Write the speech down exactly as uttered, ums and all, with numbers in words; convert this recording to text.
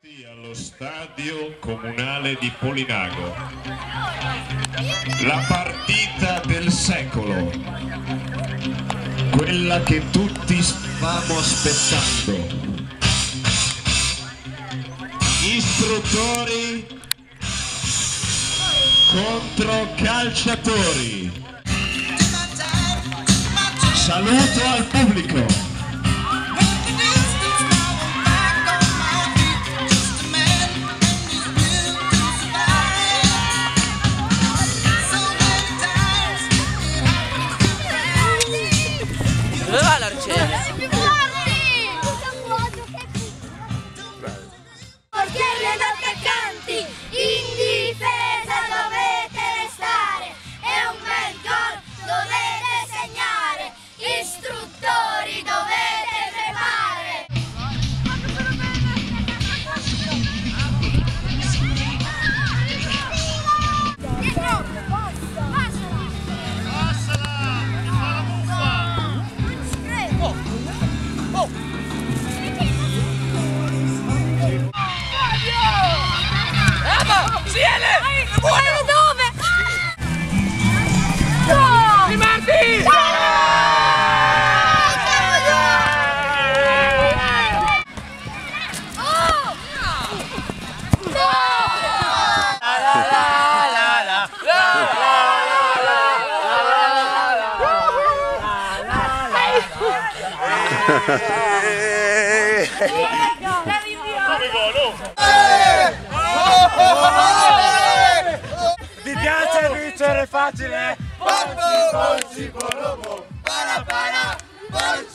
Allo stadio comunale di Polinago, la partita del secolo, quella che tutti stavamo aspettando. Istruttori contro calciatori. Saluto al pubblico. Dove va l'arciere? Portieri ed attaccanti, in difesa dovete restare, è un bel gol, dovete segnare, istruttori dovete tremare. Buono dove? No! Di Marti! Oh! No! La la la la la Vi piace vincere facile? Ponci, ponci, polomo, para, para, ponci.